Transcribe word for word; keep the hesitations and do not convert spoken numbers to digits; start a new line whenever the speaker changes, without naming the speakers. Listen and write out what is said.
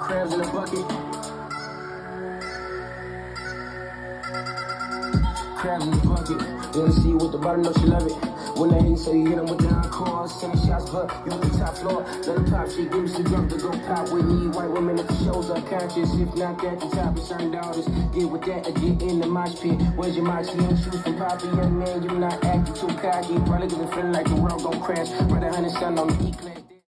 crabs in a bucket. Crabs in the bucket. Wanna see you with the bottom, know she love it. When they hate, so you hit them with the encore. Sending shots, but you at the top floor. Let them pop shit, give me some drunk to go pop with me. White women at the shows unconscious. If not at the top, it's certain daughters. Get with that or get in the mosh pit. Where's your moxie and shoes from Poppy? Young man, you not acting too cocky. Probably cause it feeling like the world gon' crash. Brother honey, son on the E-class.